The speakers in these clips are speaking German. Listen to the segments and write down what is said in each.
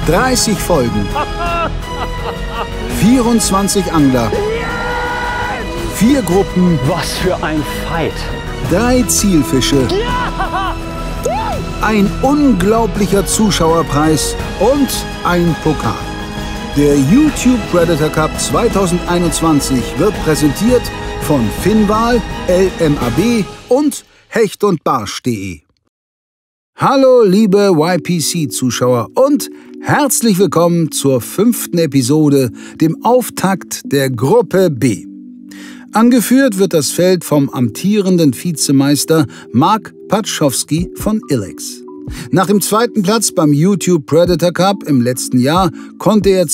30 Folgen. 24 Angler. 4 Gruppen. Was für ein Fight. 3 Zielfische. Ein unglaublicher Zuschauerpreis und ein Pokal. Der YouTube Predator Cup 2021 wird präsentiert von Finnwal, LMAB und Hecht und Barsch.de. Hallo liebe YPC-Zuschauer und herzlich willkommen zur 5. Episode, dem Auftakt der Gruppe B. Angeführt wird das Feld vom amtierenden Vizemeister Mark Patschowski von Ilex. Nach dem 2. Platz beim YouTube Predator Cup im letzten Jahr konnte er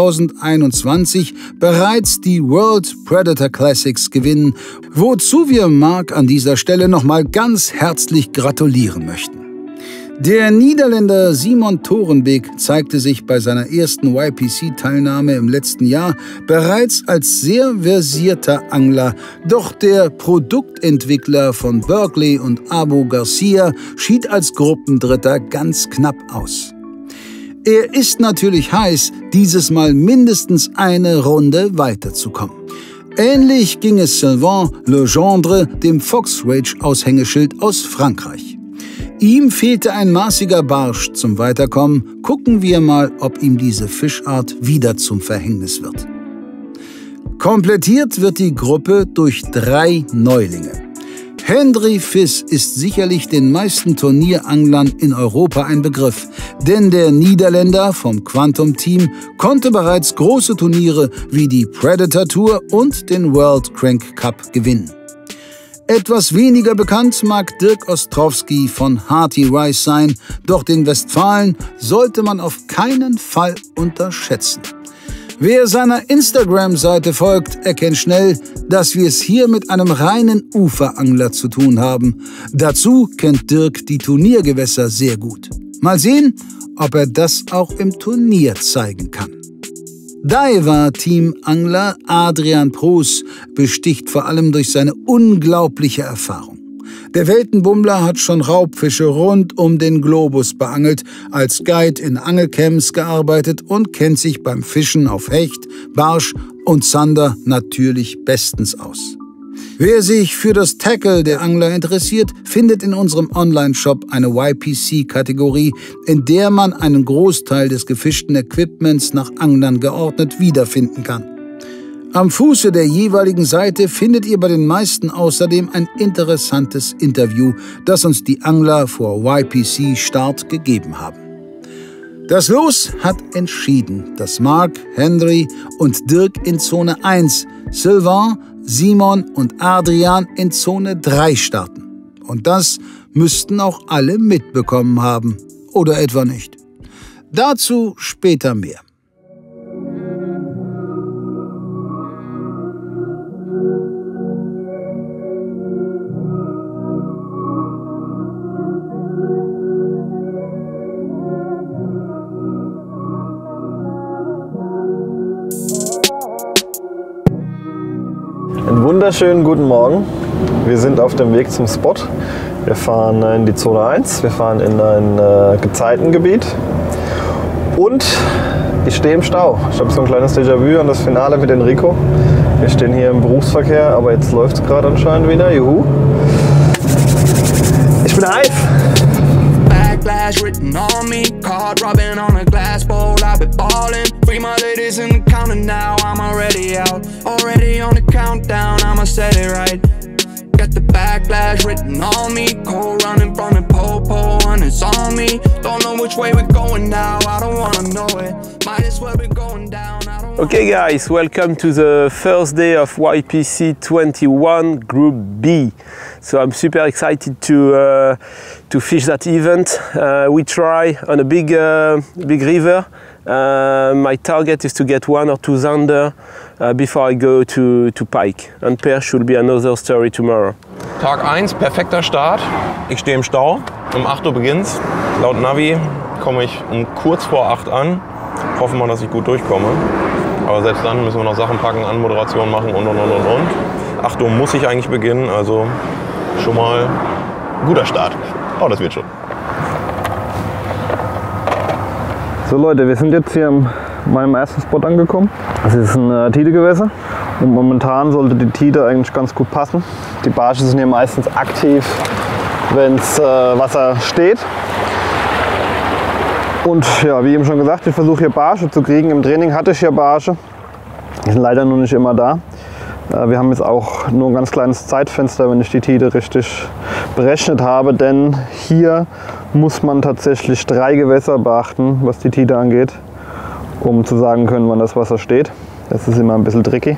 2021 bereits die World Predator Classics gewinnen, wozu wir Mark an dieser Stelle nochmal ganz herzlich gratulieren möchten. Der Niederländer Simon Torenbeek zeigte sich bei seiner ersten YPC-Teilnahme im letzten Jahr bereits als sehr versierter Angler, doch der Produktentwickler von Berkeley und Abu Garcia schied als Gruppendritter ganz knapp aus. Er ist natürlich heiß, dieses Mal mindestens eine Runde weiterzukommen. Ähnlich ging es Sylvain Legendre, dem Fox Rage Aushängeschild aus Frankreich. Ihm fehlte ein maßiger Barsch zum Weiterkommen. Gucken wir mal, ob ihm diese Fischart wieder zum Verhängnis wird. Komplettiert wird die Gruppe durch 3 Neulinge. Hendry Vis ist sicherlich den meisten Turnieranglern in Europa ein Begriff, denn der Niederländer vom Quantum Team konnte bereits große Turniere wie die Predator Tour und den World Crank Cup gewinnen. Etwas weniger bekannt mag Dirk Ostrowski von Hearty Rice sein, doch den Westfalen sollte man auf keinen Fall unterschätzen. Wer seiner Instagram-Seite folgt, erkennt schnell, dass wir es hier mit einem reinen Uferangler zu tun haben. Dazu kennt Dirk die Turniergewässer sehr gut. Mal sehen, ob er das auch im Turnier zeigen kann. Daiwa-Teamangler Adrian Proos besticht vor allem durch seine unglaubliche Erfahrung. Der Weltenbummler hat schon Raubfische rund um den Globus beangelt, als Guide in Angelcamps gearbeitet und kennt sich beim Fischen auf Hecht, Barsch und Zander natürlich bestens aus. Wer sich für das Tackle der Angler interessiert, findet in unserem Online-Shop eine YPC-Kategorie, in der man einen Großteil des gefischten Equipments nach Anglern geordnet wiederfinden kann. Am Fuße der jeweiligen Seite findet ihr bei den meisten außerdem ein interessantes Interview, das uns die Angler vor YPC-Start gegeben haben. Das Los hat entschieden, dass Mark, Hendry und Dirk in Zone 1, Sylvain, Simon und Adrian in Zone 3 starten. Und das müssten auch alle mitbekommen haben. Oder etwa nicht. Dazu später mehr. Einen wunderschönen guten Morgen. Wir sind auf dem Weg zum Spot. Wir fahren in die Zone 1, wir fahren in ein Gezeitengebiet und ich stehe im Stau. Ich habe so ein kleines Déjà-vu an das Finale mit Enrico. Wir stehen hier im Berufsverkehr, aber jetzt läuft es gerade anscheinend wieder. Juhu! Ich bin hype! Backlash written on me, card rubbing on a glass bowl. I've been ballin', free my ladies in the counter now. I'm already out, already on the countdown. I'ma set it right. Got the backlash written on me, cold running from the pole, and it's on me. Don't know which way we're going now. I don't wanna know it. Might as well be going down. Okay guys, welcome to the first day of YPC 21 Group B. So I'm super excited to fish that event. We try on a big river. My target is to get 1 or 2 zander before I go to pike. And perch will be another story tomorrow. Tag 1, perfekter Start. Ich stehe im Stau. Um 8 Uhr beginnt's. Laut Navi komme ich um kurz vor 8 an. Hoffen wir, dass ich gut durchkomme. Aber selbst dann müssen wir noch Sachen packen, Anmoderation machen und. 8 Uhr muss ich eigentlich beginnen, also schon mal ein guter Start. Oh, das wird schon. So Leute, wir sind jetzt hier in meinem ersten Spot angekommen. Das ist ein Tidegewässer und momentan sollte die Tide eigentlich ganz gut passen. Die Barsche sind hier meistens aktiv, wenn das Wasser steht. Und ja, wie eben schon gesagt, ich versuche hier Barsche zu kriegen. Im Training hatte ich hier Barsche, die sind leider noch nicht immer da. Wir haben jetzt auch nur ein ganz kleines Zeitfenster, wenn ich die Tide richtig berechnet habe, denn hier muss man tatsächlich 3 Gewässer beachten, was die Tide angeht, um zu sagen können, wann das Wasser steht. Das ist immer ein bisschen tricky.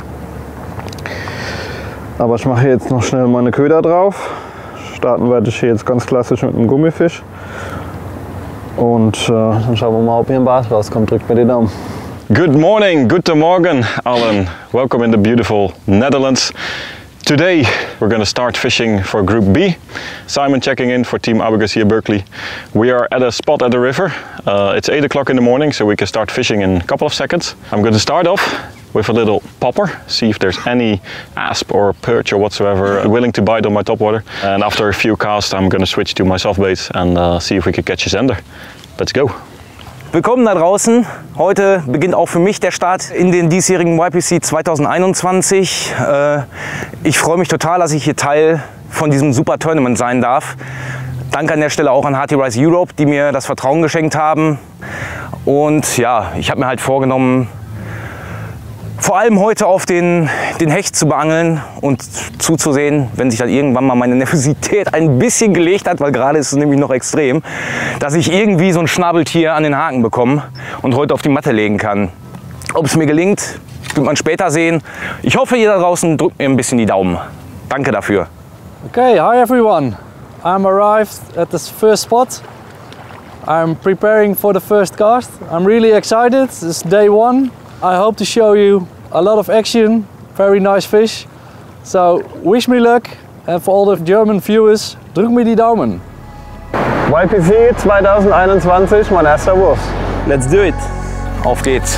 Aber ich mache jetzt noch schnell meine Köder drauf. Starten werde ich hier jetzt ganz klassisch mit einem Gummifisch. Und dann schauen wir mal, ob hier ein Barsch rauskommt. Drückt mir die Daumen. Good morning, guten Morgen, Alan. Welcome in the beautiful Netherlands. Today we're going to start fishing for Group B. Simon checking in for Team Abogacía Berkeley. We are at a spot at the river. It's 8 o'clock in the morning, so we can start fishing in a couple of seconds. I'm going to start off with a little popper, see if there's any asp or perch or whatsoever willing to bite on my topwater. And after a few casts I'm going to switch to my soft baits and see if we can catch a zander. Let's go! Willkommen da draußen. Heute beginnt auch für mich der Start in den diesjährigen YPC 2021. Ich freue mich total, dass ich hier Teil von diesem super Tournament sein darf. Danke an der Stelle auch an Hearty Rise Europe, die mir das Vertrauen geschenkt haben. Und ja, ich habe mir halt vorgenommen, vor allem heute auf den Hecht zu beangeln und zuzusehen, wenn sich dann irgendwann mal meine Nervosität ein bisschen gelegt hat, weil gerade ist es nämlich noch extrem, dass ich irgendwie so ein Schnabeltier an den Haken bekomme und heute auf die Matte legen kann. Ob es mir gelingt, wird man später sehen. Ich hoffe, ihr da draußen drückt mir ein bisschen die Daumen. Danke dafür. Okay, hi everyone. I'm arrived at the first spot. I'm preparing for the first cast. I'm really excited. It's day one. I hope to show you a lot of action, very nice fish. So wish me luck, and for all the German viewers, drück mir die Daumen. YPC 2021, mein erster Wurf. Let's do it. Auf geht's.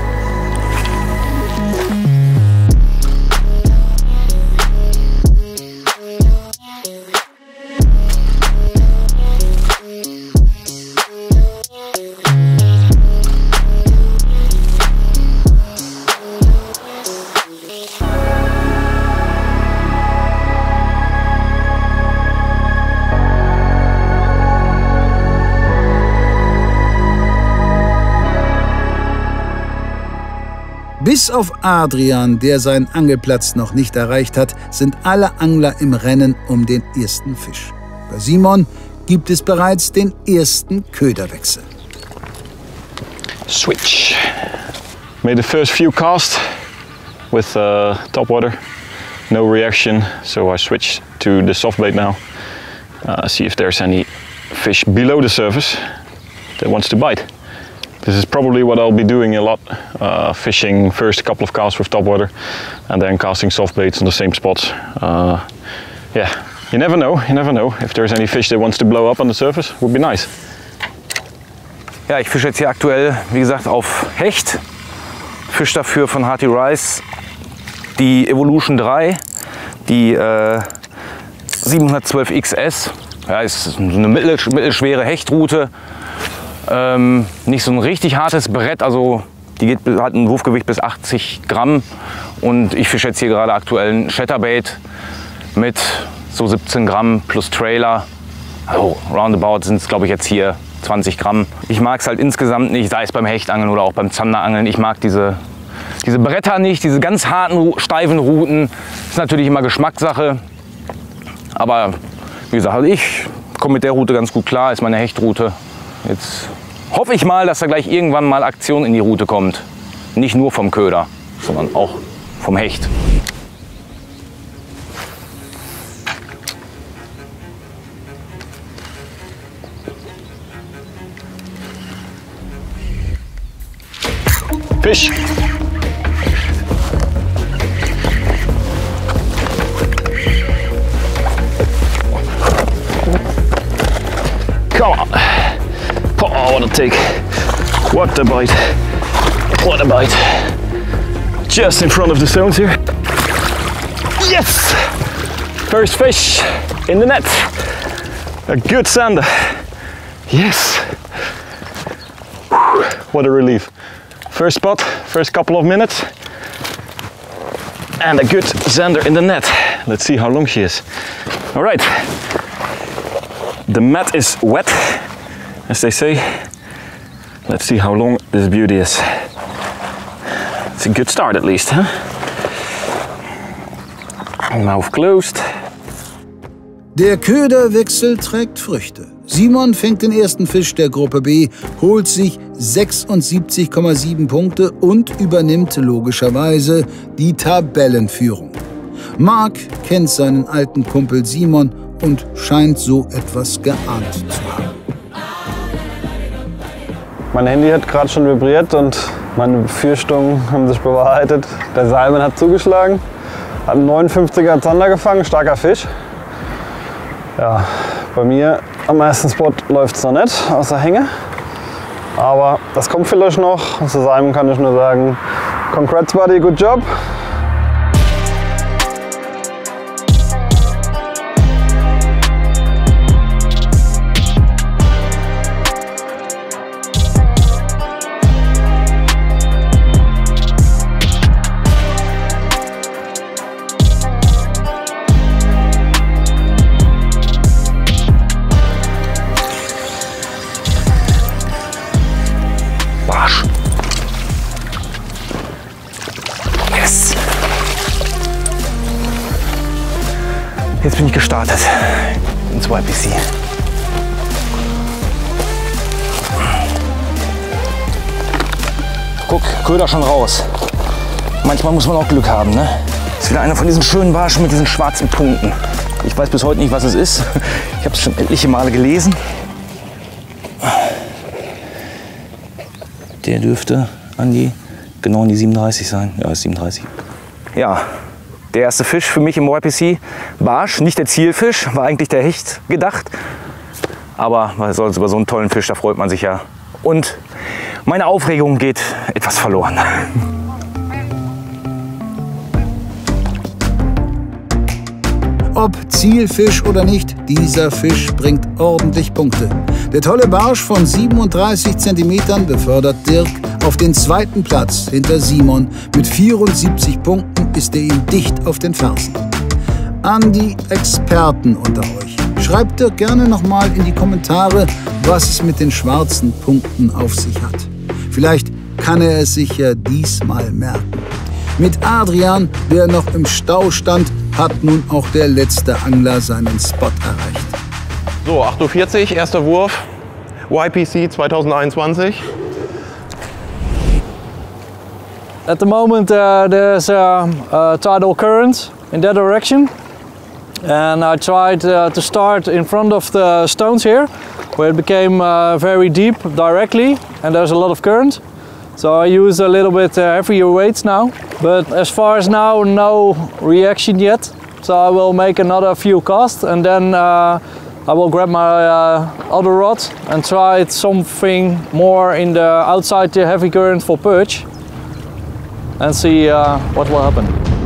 Bis auf Adrian, der seinen Angelplatz noch nicht erreicht hat, sind alle Angler im Rennen um den ersten Fisch. Bei Simon gibt es bereits den ersten Köderwechsel. Switch. Made the first few casts with topwater. No reaction, so I switched to the soft bait now. See if there's any fish below the surface that wants to bite. This is probably what I'll be doing a lot, fishing first a couple of casts with topwater and then casting soft baits on the same spots. Yeah, you never know if there's any fish that wants to blow up on the surface. Would be nice. Ja, ich fische jetzt hier aktuell, wie gesagt, auf Hecht. Fisch dafür von Hearty Rise die Evolution 3, die 712 XS. Ja, ist eine mittelschwere Hechtroute. Nicht so ein richtig hartes Brett, also die hat ein Wurfgewicht bis 80 Gramm. Und ich fische jetzt hier gerade aktuell ein Chatterbait mit so 17 Gramm plus Trailer. Also roundabout sind es, glaube ich, jetzt hier 20 Gramm. Ich mag es halt insgesamt nicht, sei es beim Hechtangeln oder auch beim Zanderangeln. Ich mag diese Bretter nicht, diese ganz harten, steifen Routen. Ist natürlich immer Geschmackssache. Aber wie gesagt, also ich komme mit der Route ganz gut klar, ist meine Hechtroute. Jetzt hoffe ich mal, dass da gleich irgendwann mal Aktion in die Route kommt. Nicht nur vom Köder, sondern auch vom Hecht. Fish! Come on! Oh, what a take! What a bite! What a bite! Just in front of the stones here. Yes! First fish in the net. A good zander. Yes! What a relief. First spot, first couple of minutes. And a good zander in the net. Let's see how long she is. All right. The mat is wet, as they say. Let's see how long this beauty is. It's a good start at least, huh? Mouth closed. Der Köderwechsel trägt Früchte. Simon fängt den ersten Fisch der Gruppe B, holt sich 76,7 Punkte und übernimmt logischerweise die Tabellenführung. Marc kennt seinen alten Kumpel Simon und scheint so etwas geahnt zu haben. Mein Handy hat gerade schon vibriert und meine Befürchtungen haben sich bewahrheitet. Der Simon hat zugeschlagen, hat einen 59er Zander gefangen, starker Fisch. Ja, bei mir am ersten Spot läuft es noch nicht, außer Hänge. Aber das kommt vielleicht noch. Zu Simon kann ich nur sagen, congrats buddy, good job. Jetzt bin ich gestartet ins YPC. Guck, Köder schon raus. Manchmal muss man auch Glück haben, ne? Das ist wieder einer von diesen schönen Barschen mit diesen schwarzen Punkten. Ich weiß bis heute nicht, was es ist. Ich habe es schon etliche Male gelesen. Der dürfte genau an die 37 sein. Ja, ist 37. Ja. Der erste Fisch für mich im YPC, Barsch, nicht der Zielfisch, war eigentlich der Hecht gedacht. Aber was soll's, über so einen tollen Fisch, da freut man sich ja. Und meine Aufregung geht etwas verloren. Ob Zielfisch oder nicht, dieser Fisch bringt ordentlich Punkte. Der tolle Barsch von 37 cm befördert Dirk auf den zweiten Platz hinter Simon. Mit 74 Punkten ist er ihm dicht auf den Fersen. An die Experten unter euch. Schreibt Dirk gerne nochmal in die Kommentare, was es mit den schwarzen Punkten auf sich hat. Vielleicht kann er es sich ja diesmal merken. Mit Adrian, der noch im Stau stand, hat nun auch der letzte Angler seinen Spot erreicht. So, 8:40 Uhr, erster Wurf. YPC 2021. At the moment there's a tidal current in that direction. And I tried to start in front of the stones here, where it became very deep directly, and there's a lot of current. So I use a little bit heavier weights now. But as far as now, no reaction yet. So I will make another few casts, and then I will grab my other rod and try something more in the outside the heavy current for perch, and see what will happen.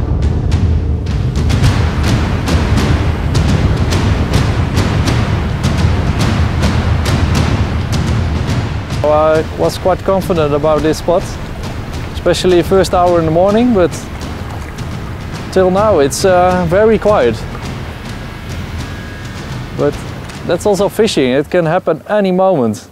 I was quite confident about this spot, especially first hour in the morning, but till now it's very quiet. But that's also fishing, it can happen any moment.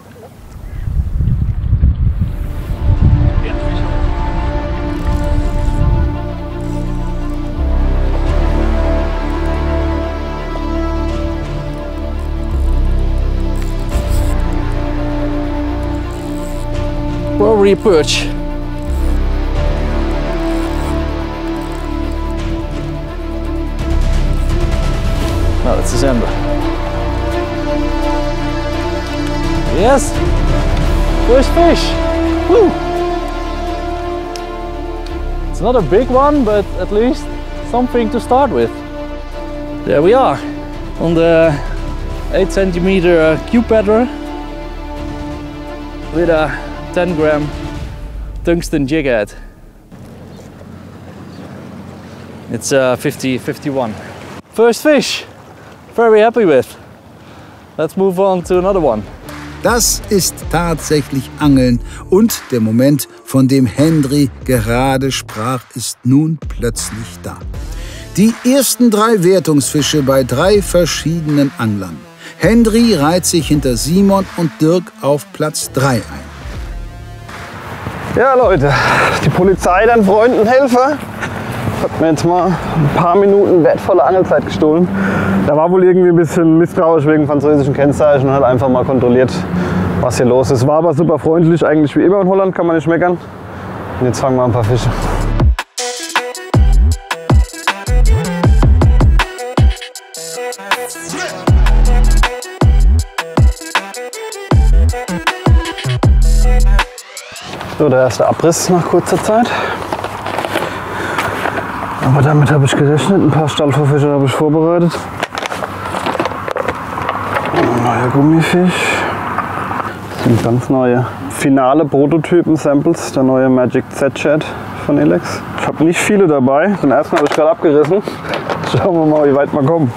Probably perch. No, it's a zander. Yes! First fish! Woo! It's not a big one, but at least something to start with. There we are, on the 8 centimeter cube paddler with a 10-gram tungsten jig head. It's 50-51. First fish, very happy with. Let's move on to another one. Das ist tatsächlich Angeln und der Moment, von dem Hendry gerade sprach, ist nun plötzlich da. Die ersten 3 Wertungsfische bei 3 verschiedenen Anglern. Hendry reiht sich hinter Simon und Dirk auf Platz 3 ein. Ja Leute, die Polizei, dein Freund und Helfer, hat mir jetzt mal ein paar Minuten wertvolle Angelzeit gestohlen. Der war wohl irgendwie ein bisschen misstrauisch wegen französischen Kennzeichen und hat einfach mal kontrolliert, was hier los ist. War aber super freundlich, eigentlich wie immer in Holland, kann man nicht meckern. Und jetzt fangen wir ein paar Fische. So, der erste Abriss nach kurzer Zeit. Aber damit habe ich gerechnet. Ein paar Stallvorfische habe ich vorbereitet. Ein neuer Gummifisch. Das sind ganz neue finale Prototypen-Samples. Der neue Magic Z-Chat von Elex. Ich habe nicht viele dabei. Den ersten habe ich gerade abgerissen. Schauen wir mal, wie weit wir kommen.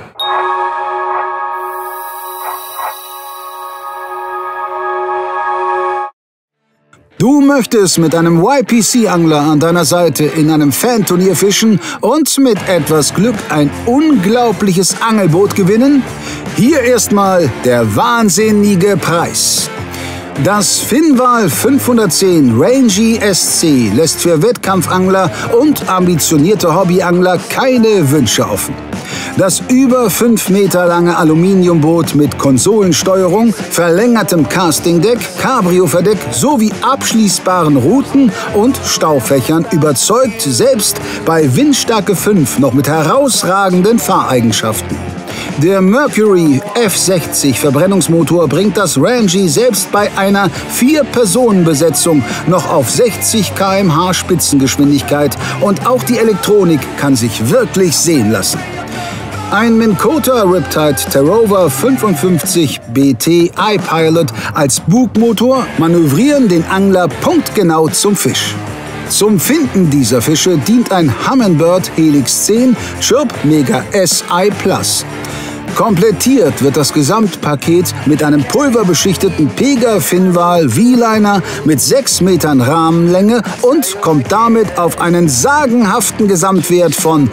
Du möchtest mit einem YPC-Angler an deiner Seite in einem Fan-Turnier fischen und mit etwas Glück ein unglaubliches Angelboot gewinnen? Hier erstmal der wahnsinnige Preis. Das Finval 510 Rangy SC lässt für Wettkampfangler und ambitionierte Hobbyangler keine Wünsche offen. Das über 5 Meter lange Aluminiumboot mit Konsolensteuerung, verlängertem Castingdeck, Cabrio-Verdeck sowie abschließbaren Routen und Staufächern überzeugt selbst bei Windstärke 5 noch mit herausragenden Fahreigenschaften. Der Mercury F60 Verbrennungsmotor bringt das Rangy selbst bei einer 4-Personen-Besetzung noch auf 60 km/h Spitzengeschwindigkeit und auch die Elektronik kann sich wirklich sehen lassen. Ein Minn Kota Riptide Terrover 55 BT iPilot als Bugmotor manövrieren den Angler punktgenau zum Fisch. Zum Finden dieser Fische dient ein Humminbird Helix 10 Chirp Mega SI Plus. Komplettiert wird das Gesamtpaket mit einem pulverbeschichteten Pega Finval V-Liner mit 6 Metern Rahmenlänge und kommt damit auf einen sagenhaften Gesamtwert von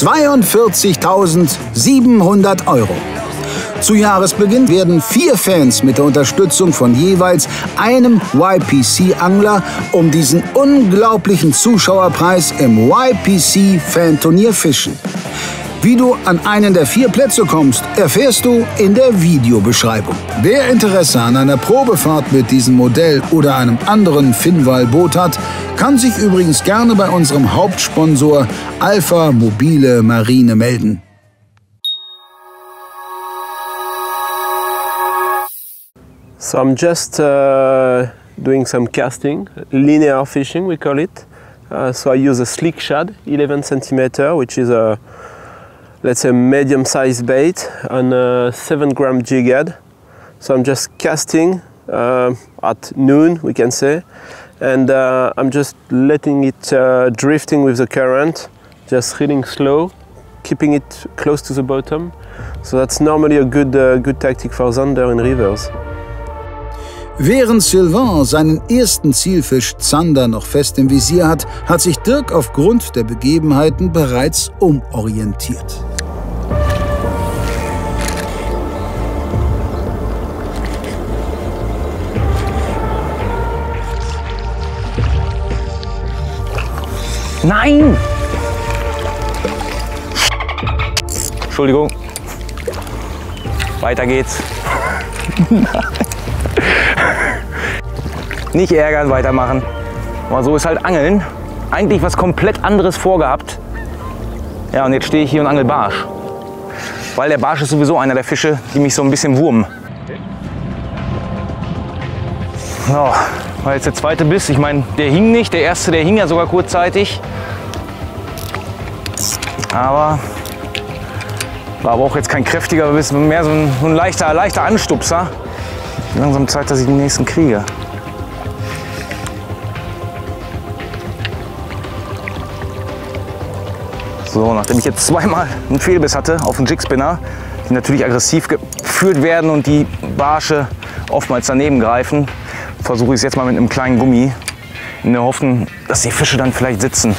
42.700 €. Zu Jahresbeginn werden 4 Fans mit der Unterstützung von jeweils einem YPC-Angler um diesen unglaublichen Zuschauerpreis im YPC-Fanturnier fischen. Wie du an einen der 4 Plätze kommst, erfährst du in der Videobeschreibung. Wer Interesse an einer Probefahrt mit diesem Modell oder einem anderen Finval-Boot hat, kann sich übrigens gerne bei unserem Hauptsponsor Alpha Mobile Marine melden. So I'm just doing some casting, linear fishing we call it. So I use a slick shad, 11 cm, which is a, let's say, medium-sized bait on a 7-gram jig head. So I'm just casting at noon, we can say, and I'm just letting it drifting with the current, just reeling slow, keeping it close to the bottom. So that's normally a good tactic for Zander in rivers. Während Sylvain seinen ersten Zielfisch Zander noch fest im Visier hat, hat sich Dirk aufgrund der Begebenheiten bereits umorientiert. Nein! Entschuldigung. Weiter geht's. Nicht ärgern, weitermachen. Aber so ist halt Angeln. Eigentlich was komplett anderes vorgehabt. Ja, und jetzt stehe ich hier und angel Barsch. Weil der Barsch ist sowieso einer der Fische, die mich so ein bisschen wurmen. So, war jetzt der zweite Biss. Ich meine, der hing nicht. Der erste, der hing ja sogar kurzzeitig. Aber war aber auch jetzt kein kräftiger Biss, mehr so ein leichter Anstupser. Langsam Zeit, dass ich den nächsten kriege. So, nachdem ich jetzt zweimal einen Fehlbiss hatte auf den Jigspinner, die natürlich aggressiv geführt werden und die Barsche oftmals daneben greifen, versuche ich es jetzt mal mit einem kleinen Gummi, in der Hoffnung, dass die Fische dann vielleicht sitzen.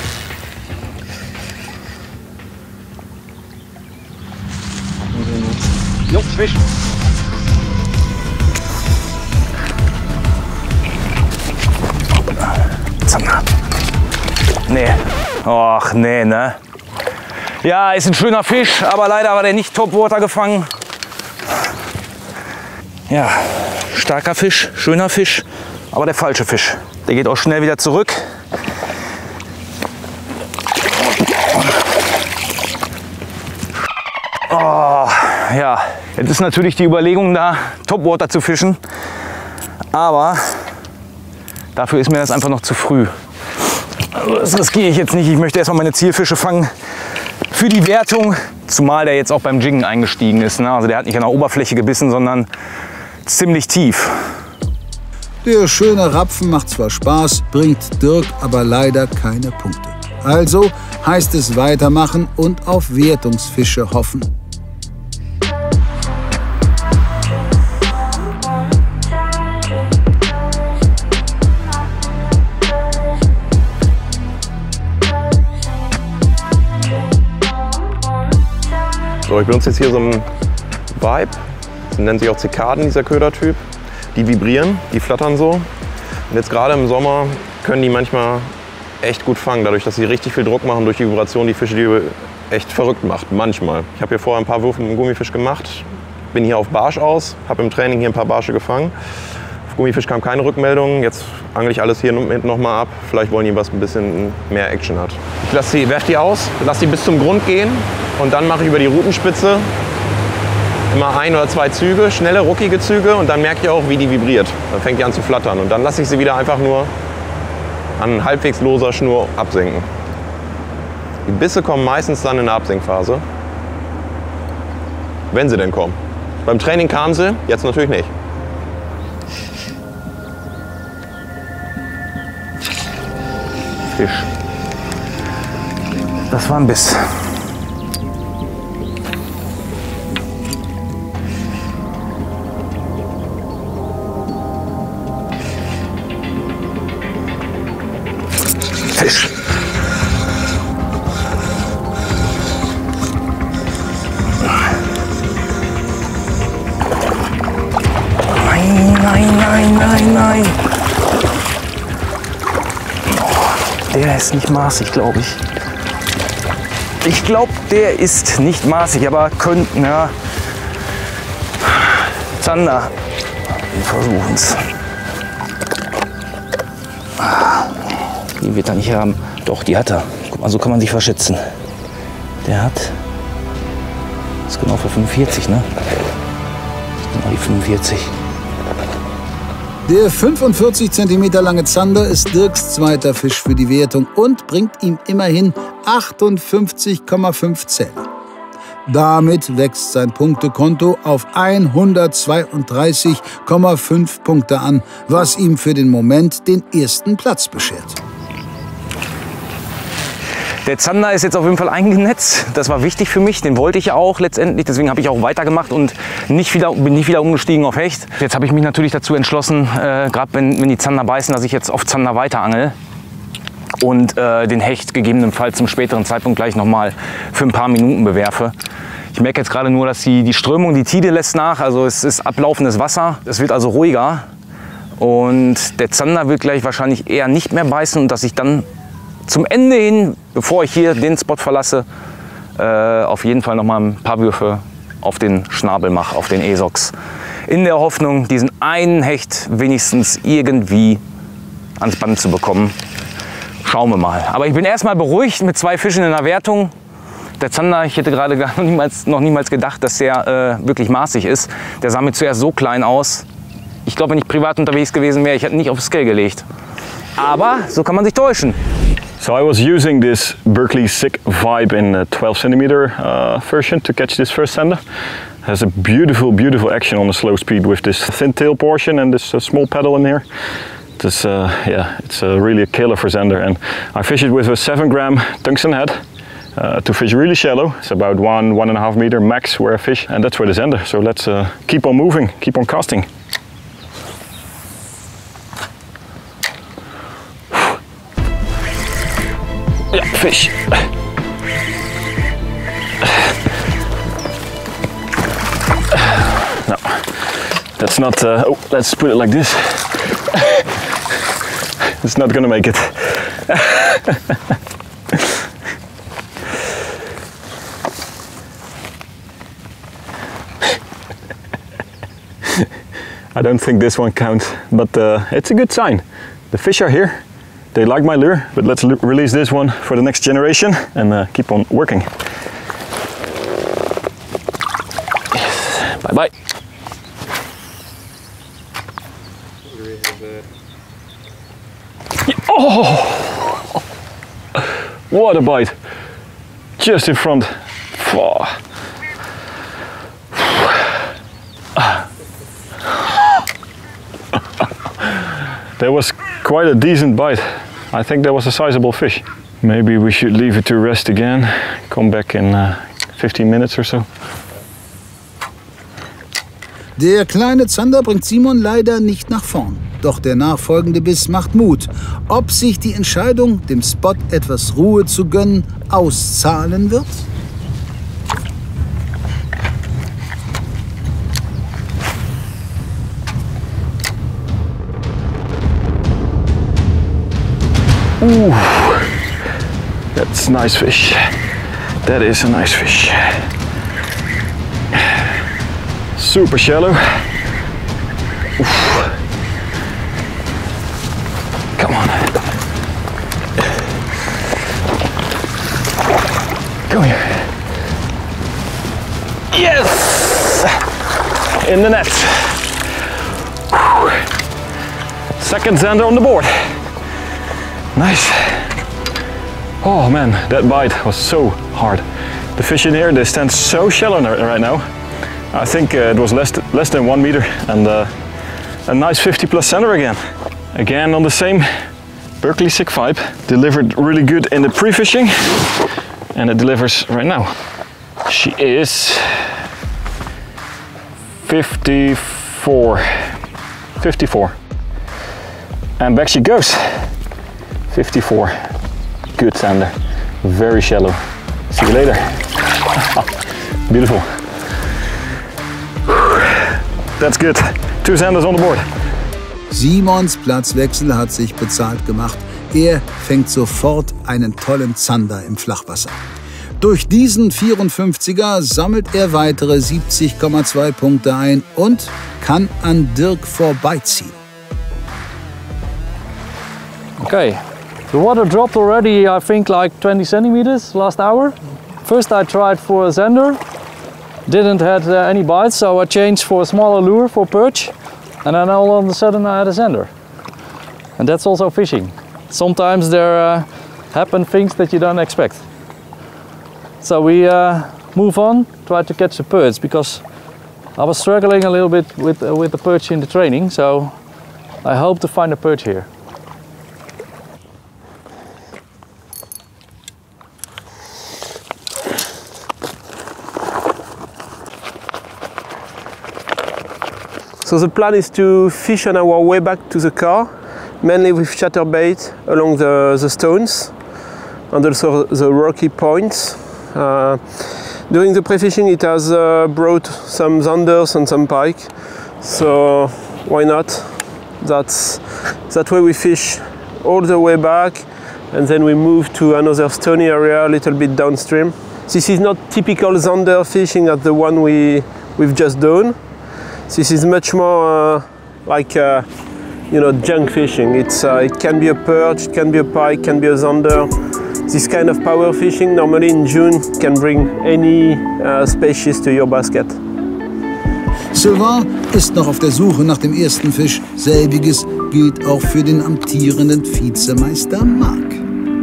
Jo, Fisch. Zander. Nee. Och, nee, ne? Ja, ist ein schöner Fisch, aber leider war der nicht Topwater gefangen. Ja, starker Fisch, schöner Fisch, aber der falsche Fisch. Der geht auch schnell wieder zurück. Oh, ja, jetzt ist natürlich die Überlegung da, Topwater zu fischen, aber dafür ist mir das einfach noch zu früh. Also das riskiere ich jetzt nicht. Ich möchte erstmal meine Zielfische fangen für die Wertung, zumal der jetzt auch beim Jiggen eingestiegen ist. Ne? Also der hat nicht an der Oberfläche gebissen, sondern ziemlich tief. Der schöne Rapfen macht zwar Spaß, bringt Dirk aber leider keine Punkte. Also heißt es weitermachen und auf Wertungsfische hoffen. So, ich benutze jetzt hier so einen Vibe, das nennt sich auch Zikaden, dieser Ködertyp. Die vibrieren, die flattern so. Und jetzt gerade im Sommer können die manchmal echt gut fangen, dadurch, dass sie richtig viel Druck machen durch die Vibration, die Fische, die echt verrückt macht, manchmal. Ich habe hier vorher ein paar Würfe mit dem Gummifisch gemacht, bin hier auf Barsch aus, habe im Training hier ein paar Barsche gefangen. Auf Gummifisch kam keine Rückmeldung, jetzt angle ich alles hier hinten nochmal ab. Vielleicht wollen die was ein bisschen mehr Action hat. Ich werfe die aus, lasse die bis zum Grund gehen und dann mache ich über die Rutenspitze immer 1 oder 2 Züge, schnelle, ruckige Züge und dann merke ich auch, wie die vibriert. Dann fängt die an zu flattern und dann lasse ich sie wieder einfach nur an halbwegs loser Schnur absinken. Die Bisse kommen meistens dann in der Absinkphase, wenn sie denn kommen. Beim Training kamen sie, jetzt natürlich nicht. Fisch. Das war ein Biss. Fisch. Nein, nein, nein, nein, nein. Oh, der ist nicht maßig, glaube ich. Ich glaube, der ist nicht maßig, aber könnten, ja. Zander. Wir versuchen es. Die wird er nicht haben. Doch, die hat er. Guck mal, so kann man sich verschätzen. Der hat. Das ist genau für 45, ne? Genau die 45. Der 45 cm lange Zander ist Dirks zweiter Fisch für die Wertung und bringt ihm immerhin 58,5 Zähler. Damit wächst sein Punktekonto auf 132,5 Punkte an, was ihm für den Moment den ersten Platz beschert. Der Zander ist jetzt auf jeden Fall eingenetzt. Das war wichtig für mich. Den wollte ich ja auch letztendlich. Deswegen habe ich auch weitergemacht und bin nicht wieder umgestiegen auf Hecht. Jetzt habe ich mich natürlich dazu entschlossen, gerade wenn die Zander beißen, dass ich jetzt auf Zander weiterangel. Und den Hecht gegebenenfalls zum späteren Zeitpunkt gleich nochmal für ein paar Minuten bewerfe. Ich merke jetzt gerade nur, dass die Strömung, die Tide lässt nach. Also es ist ablaufendes Wasser. Es wird also ruhiger. Und der Zander wird gleich wahrscheinlich eher nicht mehr beißen und dass ich dann zum Ende hin, bevor ich hier den Spot verlasse, auf jeden Fall noch mal ein paar Würfe auf den Schnabel mache, auf den Esox. In der Hoffnung, diesen einen Hecht wenigstens irgendwie ans Band zu bekommen. Schauen wir mal. Aber ich bin erstmal beruhigt mit 2 Fischen in der Wertung. Der Zander, ich hätte gerade noch niemals gedacht, dass der wirklich maßig ist. Der sah mir zuerst so klein aus. Ich glaube, wenn ich privat unterwegs gewesen wäre, ich hätte nicht aufs Scale gelegt. Aber so kann man sich täuschen. So I was using this Berkley Sick Vibe in a 12 cm version to catch this first zander. Has a beautiful, beautiful action on the slow speed with this thin tail portion and this small paddle in here. This, yeah, it's really a killer for zander. And I fish it with a 7-gram tungsten head to fish really shallow. It's about 1.5 meter max where I fish, and that's where the zander. So let's keep on moving, keep on casting. fish. No, that's not, oh, let's put it like this. It's not gonna make it. I don't think this one counts, but it's a good sign. The fish are here, they like my lure, but let's release this one for the next generation and keep on working. Yes. Bye bye. Oh! What a bite! Just in front. Oh. That was quite a decent bite. I think that was a sizable fish. Maybe we should leave it to rest again. Come back in 15 minutes or so. Der kleine Zander bringt Simon leider nicht nach vorn. Doch der nachfolgende Biss macht Mut. Ob sich die Entscheidung, dem Spot etwas Ruhe zu gönnen, auszahlen wird? Ooh, that's a nice fish. That is a nice fish. Super shallow. Oof. Come on. Come here. Yes! In the net. Second zander on the board. Nice. Oh man, that bite was so hard. The fish in here, they stand so shallow right now. I think it was less than 1 meter and a nice 50 plus center again. Again on the same Berkley Sig Vibe. Delivered really good in the pre-fishing and it delivers right now. She is 54. And back she goes. 54. Good sander. Very shallow. See you later. Beautiful. That's good. 2 sanders on the board. Simons Platzwechsel hat sich bezahlt gemacht. Er fängt sofort einen tollen Zander im Flachwasser. Durch diesen 54er sammelt er weitere 70,2 Punkte ein und kann an Dirk vorbeiziehen. Okay, the water dropped already, I think like 20 centimeters last hour. First I tried for a zander, didn't have any bites, so I changed for a smaller lure for perch. And then all of a sudden I had a zander. And that's also fishing. Sometimes there happen things that you don't expect. So we move on, try to catch the perch, because I was struggling a little bit with the perch in the training, so I hope to find a perch here. So the plan is to fish on our way back to the car, mainly with chatterbait along the stones and also the rocky points. During the pre-fishing it has brought some zanders and some pike, so why not? That way we fish all the way back and then we move to another stony area a little bit downstream. This is not typical zander fishing as the one we've just done. This is much more like junk fishing. It can be a perch, it can be a pike, it can be a zander. This kind of power fishing normally in June can bring any species to your basket. Sylvain ist noch auf der Suche nach dem ersten Fisch. Selbiges gilt auch für den amtierenden Vizemeister Marc.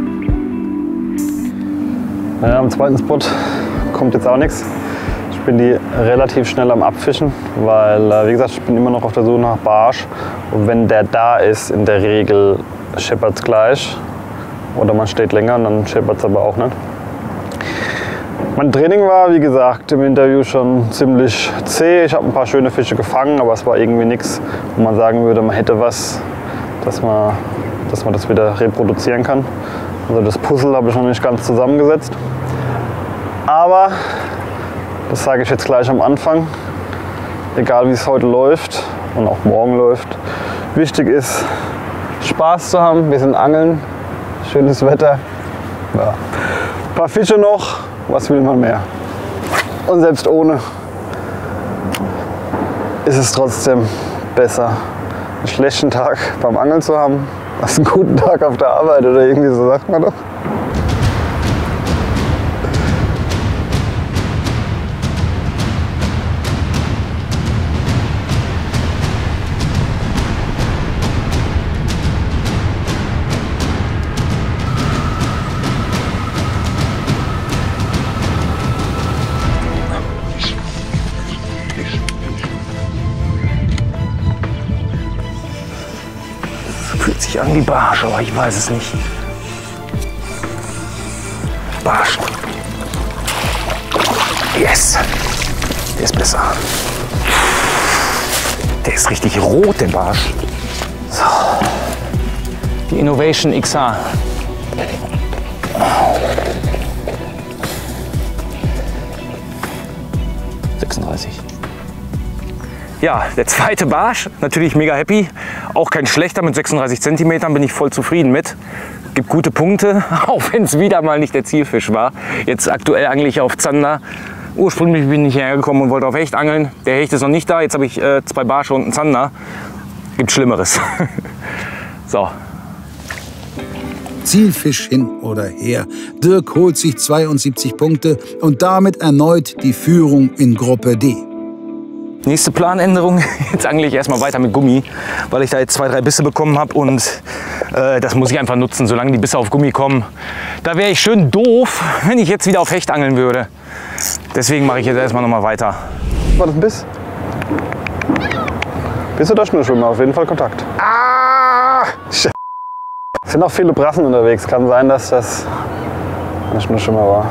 Ja, am zweiten Spot kommt jetzt auch nichts. Ich bin die relativ schnell am Abfischen, weil, wie gesagt, ich bin immer noch auf der Suche nach Barsch. Und wenn der da ist, in der Regel scheppert es gleich. Oder man steht länger und dann scheppert es aber auch nicht. Mein Training war, wie gesagt, im Interview schon ziemlich zäh. Ich habe ein paar schöne Fische gefangen, aber es war irgendwie nichts, wo man sagen würde, man hätte was, dass man das wieder reproduzieren kann. Also das Puzzle habe ich noch nicht ganz zusammengesetzt. Aber, das sage ich jetzt gleich am Anfang, egal wie es heute läuft und auch morgen läuft, wichtig ist, Spaß zu haben. Wir sind angeln, schönes Wetter, ja. Ein paar Fische noch, was will man mehr? Und selbst ohne ist es trotzdem besser, einen schlechten Tag beim Angeln zu haben, als einen guten Tag auf der Arbeit oder irgendwie so, sagt man doch. Fühlt sich an wie Barsch, aber ich weiß es nicht. Barsch. Yes. Der ist besser. Der ist richtig rot, der Barsch. So. Die Innovation XH. Ja, der zweite Barsch, natürlich mega happy. Auch kein schlechter, mit 36 cm bin ich voll zufrieden mit. Gibt gute Punkte, auch wenn es wieder mal nicht der Zielfisch war. Jetzt aktuell angle ich auf Zander. Ursprünglich bin ich hierher gekommen und wollte auf Hecht angeln. Der Hecht ist noch nicht da, jetzt habe ich 2 Barsche und einen Zander. Gibt Schlimmeres. So. Zielfisch hin oder her. Dirk holt sich 72 Punkte und damit erneut die Führung in Gruppe D. Nächste Planänderung, jetzt angle ich erstmal weiter mit Gummi, weil ich da jetzt 2, 3 Bisse bekommen habe und das muss ich einfach nutzen, solange die Bisse auf Gummi kommen. Da wäre ich schön doof, wenn ich jetzt wieder auf Hecht angeln würde. Deswegen mache ich jetzt erstmal noch mal weiter. War das ein Biss? Biss oder Schnurschwimmer? Auf jeden Fall Kontakt. Ah! Es sind auch viele Brassen unterwegs. Kann sein, dass das ein Schnurschwimmer war.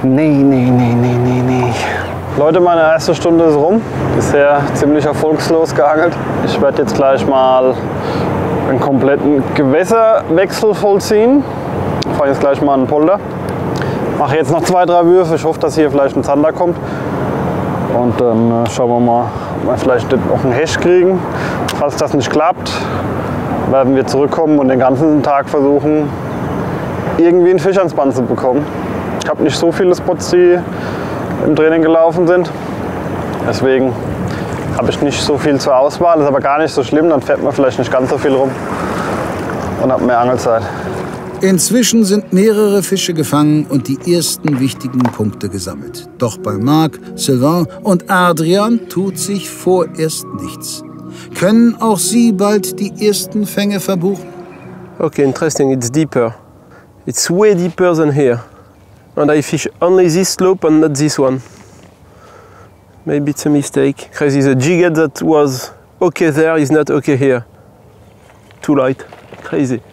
Nee. Leute, meine erste Stunde ist rum. Bisher ziemlich erfolgslos geangelt. Ich werde jetzt gleich mal einen kompletten Gewässerwechsel vollziehen. Ich fahre jetzt gleich mal einen Polder. Mache jetzt noch 2, 3 Würfe. Ich hoffe, dass hier vielleicht ein Zander kommt. Und dann schauen wir mal, ob wir vielleicht noch einen Hecht kriegen. Falls das nicht klappt, werden wir zurückkommen und den ganzen Tag versuchen, irgendwie einen Fisch ans Band zu bekommen. Ich habe nicht so viele Spots, die im Training gelaufen sind. Deswegen habe ich nicht so viel zur Auswahl. Das ist aber gar nicht so schlimm, dann fährt man vielleicht nicht ganz so viel rum und hat mehr Angelzeit. Inzwischen sind mehrere Fische gefangen und die ersten wichtigen Punkte gesammelt. Doch bei Marc, Sylvain und Adrian tut sich vorerst nichts. Können auch sie bald die ersten Fänge verbuchen? Okay, interesting. It's deeper. It's way deeper than here. And I fish only this slope and not this one. Maybe it's a mistake. Crazy, the jighead that was okay there is not okay here. Too light. Crazy.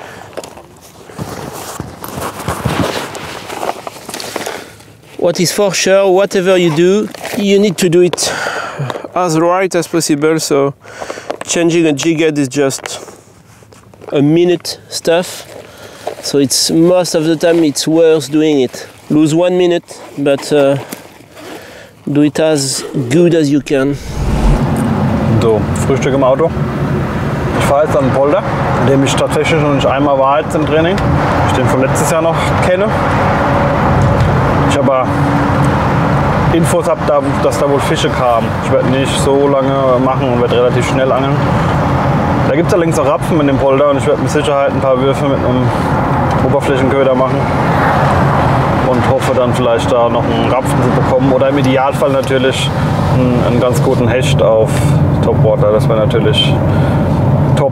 What is for sure, whatever you do, you need to do it as right as possible. So changing a jighead is just a minute stuff. So it's most of the time it's worth doing it. Lose 1 minute, but do it as good as you can. So, Frühstück im Auto. Ich fahre jetzt an den Polder, in dem ich tatsächlich noch nicht einmal war jetzt im Training. Ich den von letztes Jahr noch kenne. Ich aber Infos habe, dass da wohl Fische kamen. Ich werde nicht so lange machen und werde relativ schnell angeln. Da gibt es allerdings auch Rapfen in dem Polder und ich werde mit Sicherheit ein paar Würfe mit einem Oberflächenköder machen und hoffe dann vielleicht da noch einen Rapfen zu bekommen oder im Idealfall natürlich einen ganz guten Hecht auf Topwater. Das wäre natürlich top.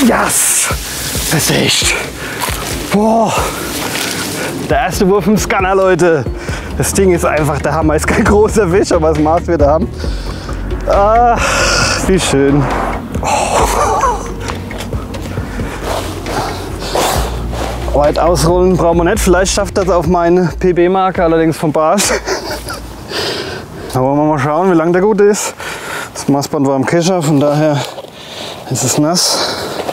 Yes! Besicht! Boah! Der erste Wurf im Scanner, Leute! Das Ding ist einfach der Hammer. Ist kein großer Fisch, aber das Maß wir da haben. Ah, wie schön! Weit ausrollen brauchen wir nicht. Vielleicht schafft das auf meine PB-Marke, allerdings vom Barsch. Da wollen wir mal schauen, wie lang der gut ist. Das Maßband war im Kescher, von daher ist es nass.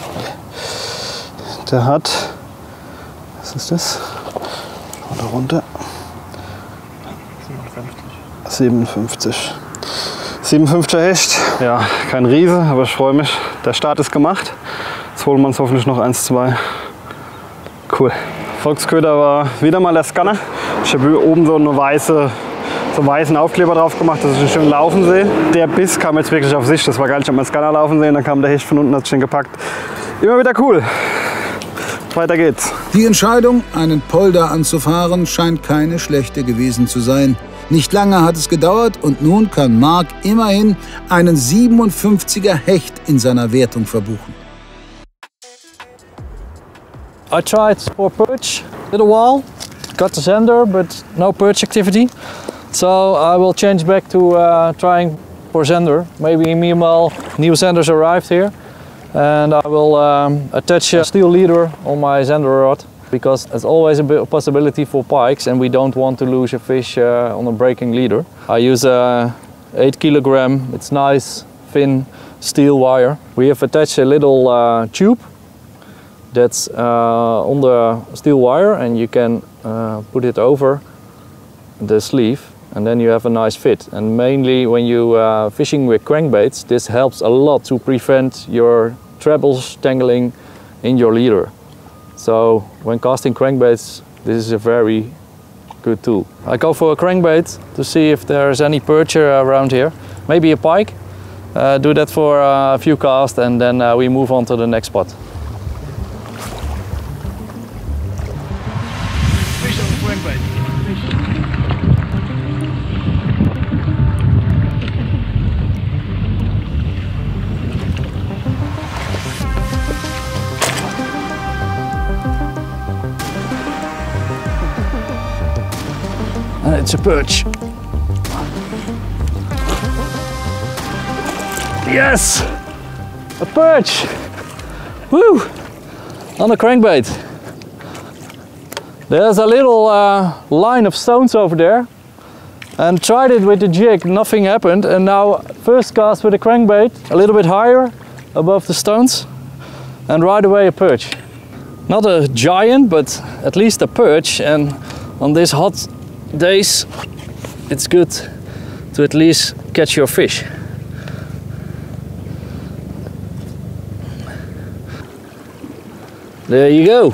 Der hat, was ist das? Schau da runter. 57. 57er Hecht. Ja, kein Riese, aber ich freue mich. Der Start ist gemacht. Jetzt holen wir uns hoffentlich noch 1, 2. Cool. Volksköder war wieder mal der Scanner. Ich habe oben so einen weißen Aufkleber drauf gemacht, dass ich ihn schön laufen sehe. Der Biss kam jetzt wirklich auf sich. Das war geil. Ich habe meinen Scanner laufen sehen, dann kam der Hecht von unten, hat sich den gepackt. Immer wieder cool. Weiter geht's. Die Entscheidung, einen Polder anzufahren, scheint keine schlechte gewesen zu sein. Nicht lange hat es gedauert und nun kann Mark immerhin einen 57er Hecht in seiner Wertung verbuchen. I tried for perch a little while, got the zander, but no perch activity. So I will change back to trying for zander. Maybe meanwhile new zanders arrived here, and I will attach a steel leader on my zander rod, because there's always a possibility for pikes and we don't want to lose a fish on a breaking leader. I use 8 kilogram, it's nice thin steel wire. We have attached a little tube that's on the steel wire, and you can put it over the sleeve, and then you have a nice fit. And mainly when you fishing with crankbaits, this helps a lot to prevent your trebles tangling in your leader. So when casting crankbaits, this is a very good tool. I go for a crankbait to see if there's any perch around here, maybe a pike. Do that for a few casts, and then we move on to the next spot. And it's a perch. Yes! A perch! Woo! On a crankbait. There's a little line of stones over there, and tried it with the jig, nothing happened, and now first cast with a crankbait, a little bit higher above the stones, and right away a perch. Not a giant, but at least a perch, and on these hot days it's good to at least catch your fish. There you go.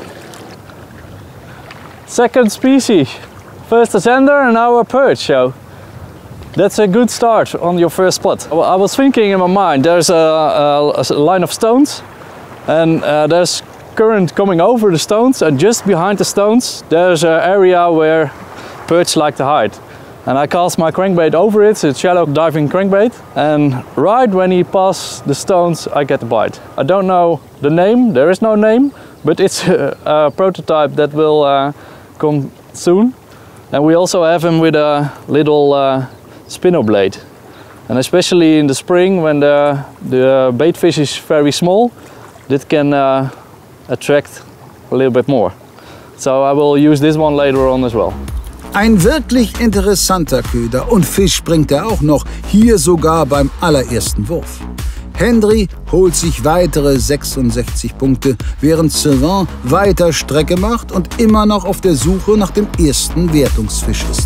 Second species. First a zander and now a perch, so that's a good start on your first spot. I was thinking in my mind, there's a line of stones, and there's current coming over the stones, and just behind the stones there's an area where perch like to hide. And I cast my crankbait over it, it's a shallow diving crankbait, and right when he passes the stones I get the bite. I don't know the name, there is no name, but it's a prototype that will come soon. And we also have him with a little spinner blade. And especially in the spring when the bait fish is very small, that can attract a little bit more. So I will use this one later on as well. Ein wirklich interessanter Köder und Fisch bringt er auch noch, hier sogar beim allerersten Wurf. Hendry holt sich weitere 66 Punkte, während Sylvain weiter Strecke macht und immer noch auf der Suche nach dem ersten Wertungsfisch ist.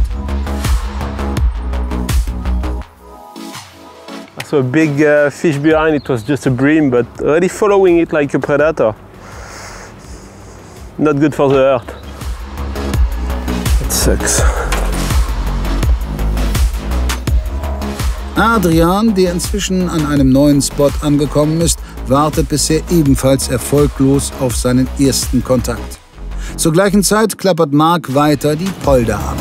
So a big fish behind, it was just a bream, but already following it like a predator. Not good for the earth. It sucks. Adrian, der inzwischen an einem neuen Spot angekommen ist, wartet bisher ebenfalls erfolglos auf seinen ersten Kontakt. Zur gleichen Zeit klappert Mark weiter die Polder ab.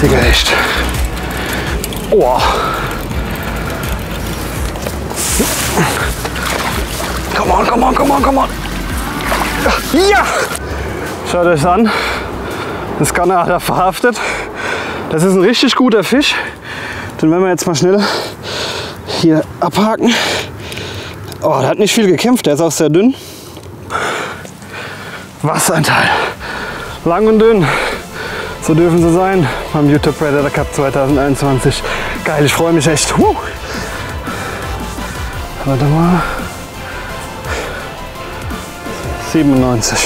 richtige Hecht. Oh. Come on, come on, come on, come on. Ja! Schaut euch an. Das Scanner hat er verhaftet. Das ist ein richtig guter Fisch. Den werden wir jetzt mal schnell hier abhaken. Oh, der hat nicht viel gekämpft, der ist auch sehr dünn. Was ein Teil. Lang und dünn. So dürfen sie sein beim YouTube Predator Cup 2021. Geil, ich freue mich echt. Warte mal. 97.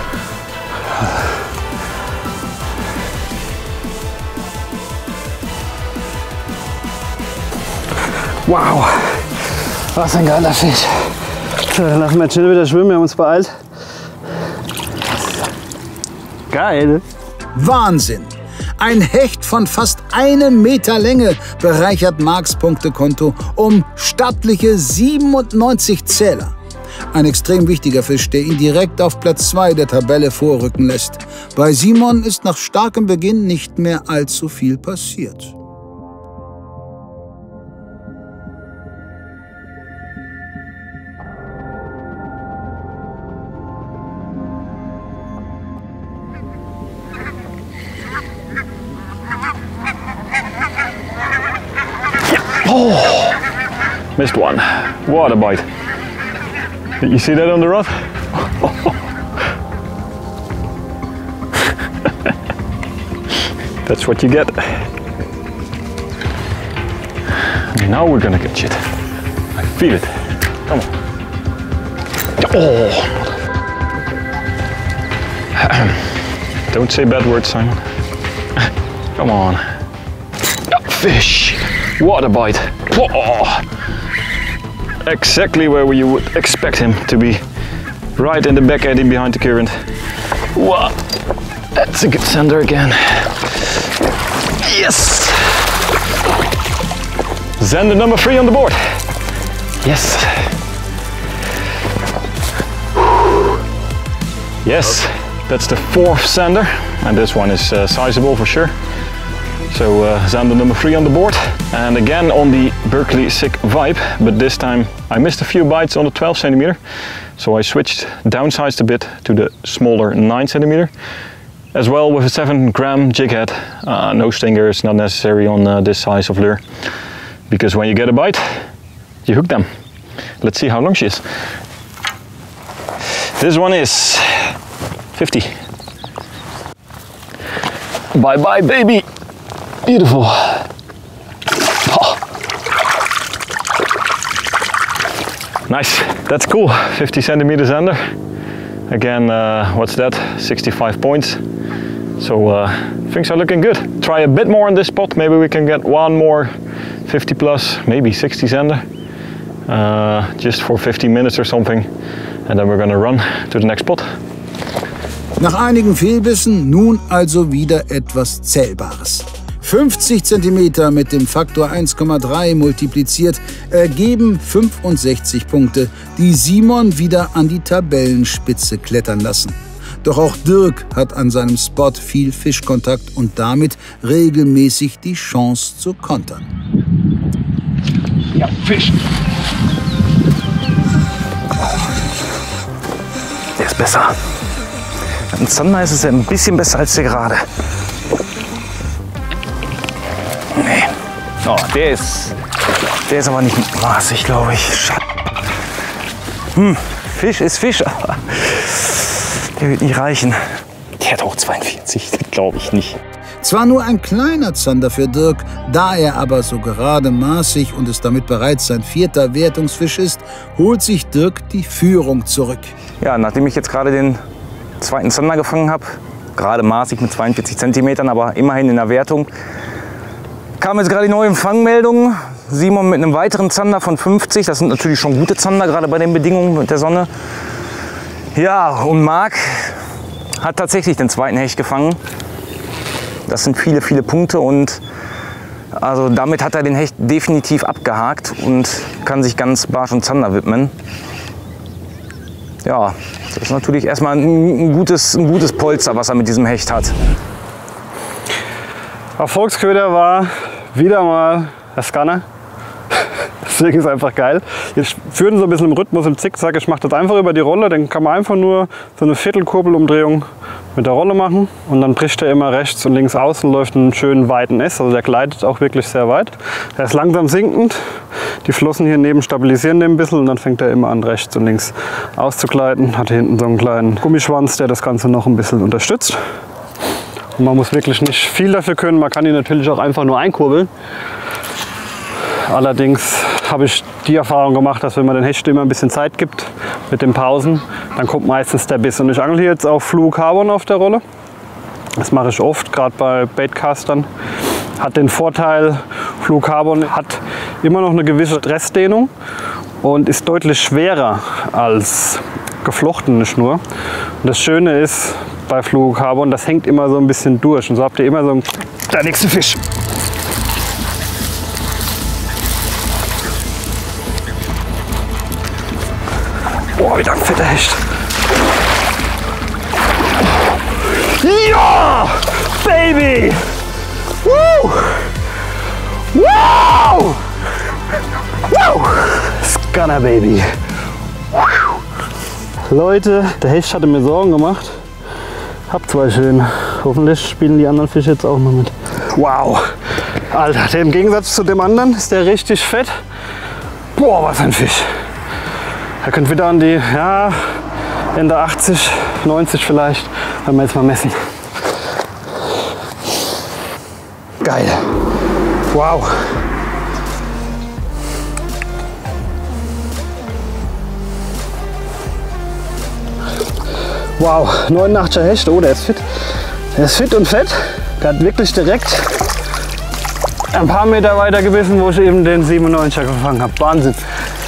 Wow, was ein geiler Fisch. So, dann lassen wir jetzt schnell wieder schwimmen, wir haben uns beeilt. Geil. Wahnsinn! Ein Hecht von fast 1 Meter Länge bereichert Marks Punktekonto um stattliche 97 Zähler. Ein extrem wichtiger Fisch, der ihn direkt auf Platz 2 der Tabelle vorrücken lässt. Bei Simon ist nach starkem Beginn nicht mehr allzu viel passiert. Oh, missed one. What a bite. Did you see that on the rod? That's what you get. Now we're gonna catch it. I feel it. Come on. Oh. Don't say bad words, Simon. Come on. Fish. What a bite. Oh. Exactly where you would expect him to be. Right in the back eddy behind the current. Wow. That's a good sender again. Yes! Sender number 3 on the board. Yes. Yes, that's the 4th sender. And this one is sizable for sure. So Zander number 3 on the board, and again on the Berkley Sick Vibe, but this time I missed a few bites on the 12 centimeter, so I switched, downsized a bit to the smaller 9 centimeter, as well with a 7 gram jig head. No stinger is not necessary on this size of lure, because when you get a bite, you hook them. Let's see how long she is. This one is 50. Bye bye baby. Beautiful. Oh. Nice, that's cool. 50 centimeters under. Again, what's that? 65 points. So things are looking good. Try a bit more on this spot. Maybe we can get one more 50 plus, maybe 60 center. Just for 15 minutes or something. And then we're gonna run to the next spot. Nach einigen Fehlbissen nun also wieder etwas Zählbares. 50 cm mit dem Faktor 1,3 multipliziert ergeben 65 Punkte, die Simon wieder an die Tabellenspitze klettern lassen. Doch auch Dirk hat an seinem Spot viel Fischkontakt und damit regelmäßig die Chance zu kontern. Ja, Fisch. Der ist besser. Ein Zander ist es ja ein bisschen besser als der gerade. Nee. Oh, der ist aber nicht maßig, glaube ich. Fisch ist Fisch, aber der wird nicht reichen. Der hat auch 42, glaube ich nicht. Zwar nur ein kleiner Zander für Dirk, da er aber so gerade maßig und es damit bereits sein 4. Wertungsfisch ist, holt sich Dirk die Führung zurück. Ja, nachdem ich jetzt gerade den 2. Zander gefangen habe, gerade maßig mit 42 cm, aber immerhin in der Wertung, kam jetzt gerade die neue Fangmeldung. Simon mit einem weiteren Zander von 50. Das sind natürlich schon gute Zander, gerade bei den Bedingungen mit der Sonne. Ja, und Mark hat tatsächlich den 2. Hecht gefangen. Das sind viele, viele Punkte und also damit hat er den Hecht definitiv abgehakt und kann sich ganz Barsch und Zander widmen. Ja, das ist natürlich erstmal ein gutes Polster, was er mit diesem Hecht hat. Erfolgsköder war wieder mal der Scanner. Deswegen ist es einfach geil. Ich führe so ein bisschen im Rhythmus, im Zickzack. Ich mache das einfach über die Rolle. Dann kann man einfach nur so eine Viertelkurbelumdrehung mit der Rolle machen. Und dann bricht er immer rechts und links aus und läuft einen schönen weiten S. Also der gleitet auch wirklich sehr weit. Er ist langsam sinkend. Die Flossen hier neben stabilisieren den ein bisschen. Und dann fängt er immer an, rechts und links auszugleiten. Hat hier hinten so einen kleinen Gummischwanz, der das Ganze noch ein bisschen unterstützt. Und man muss wirklich nicht viel dafür können. Man kann ihn natürlich auch einfach nur einkurbeln. Allerdings habe ich die Erfahrung gemacht, dass wenn man den Hecht immer ein bisschen Zeit gibt mit den Pausen, dann kommt meistens der Biss. Und ich angel hier jetzt auf Fluorocarbon auf der Rolle. Das mache ich oft, gerade bei Baitcastern. Hat den Vorteil, Fluorocarbon hat immer noch eine gewisse Restdehnung und ist deutlich schwerer als geflochtene Schnur. Und das Schöne ist bei Fluorocarbon, das hängt immer so ein bisschen durch. Und so habt ihr immer so der nächste Fisch. Boah, wieder ein fetter Hecht. Ja, Baby! Woo! Wow! Wow! Scanner, Baby! Leute, der Hecht hatte mir Sorgen gemacht. Hab zwei schön. Hoffentlich spielen die anderen Fische jetzt auch noch mit. Wow! Alter, der im Gegensatz zu dem anderen ist der richtig fett. Boah, was ein Fisch! Er könnte wieder an die, ja, Ende 80, 90 vielleicht, wenn wir jetzt mal messen. Geil. Wow. Wow, 89er Hecht. Oh, der ist fit. Der ist fit und fett. Der hat wirklich direkt ein paar Meter weiter gebissen, wo ich eben den 97er gefangen habe. Wahnsinn.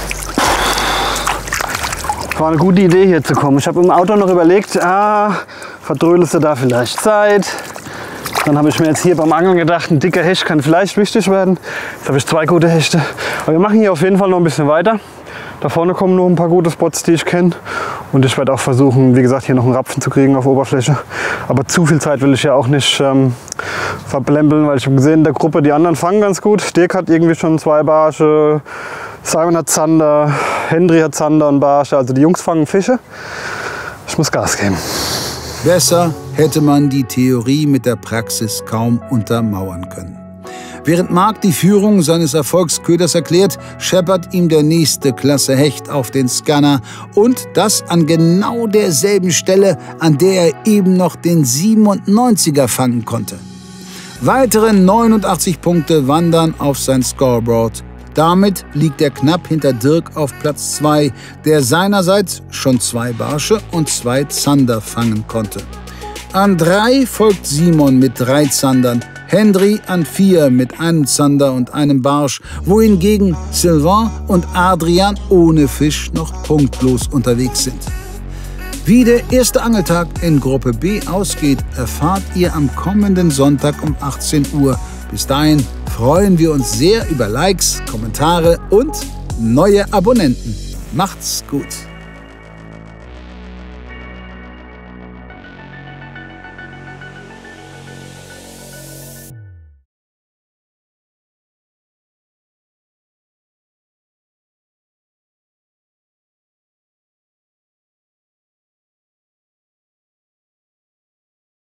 War eine gute Idee, hier zu kommen. Ich habe im Auto noch überlegt, verdrödelst du da vielleicht Zeit. Dann habe ich mir jetzt hier beim Angeln gedacht, ein dicker Hecht kann vielleicht wichtig werden. Jetzt habe ich zwei gute Hechte. Aber wir machen hier auf jeden Fall noch ein bisschen weiter. Da vorne kommen noch ein paar gute Spots, die ich kenne. Und ich werde auch versuchen, wie gesagt, hier noch einen Rapfen zu kriegen auf Oberfläche. Aber zu viel Zeit will ich ja auch nicht verblempeln, weil ich habe gesehen, in der Gruppe, die anderen fangen ganz gut. Dirk hat irgendwie schon 2 Barsche, Simon hat Zander, Hendry hat Zander und Barsche. Also die Jungs fangen Fische. Ich muss Gas geben. Besser hätte man die Theorie mit der Praxis kaum untermauern können. Während Marc die Führung seines Erfolgsköders erklärt, scheppert ihm der nächste Klasse Hecht auf den Scanner und das an genau derselben Stelle, an der er eben noch den 97er fangen konnte. Weitere 89 Punkte wandern auf sein Scoreboard. Damit liegt er knapp hinter Dirk auf Platz 2, der seinerseits schon 2 Barsche und 2 Zander fangen konnte. An 3 folgt Simon mit 3 Zandern, Hendry an 4 mit einem Zander und einem Barsch, wohingegen Sylvain und Adrian ohne Fisch noch punktlos unterwegs sind. Wie der erste Angeltag in Gruppe B ausgeht, erfahrt ihr am kommenden Sonntag um 18 Uhr. Bis dahin freuen wir uns sehr über Likes, Kommentare und neue Abonnenten. Macht's gut!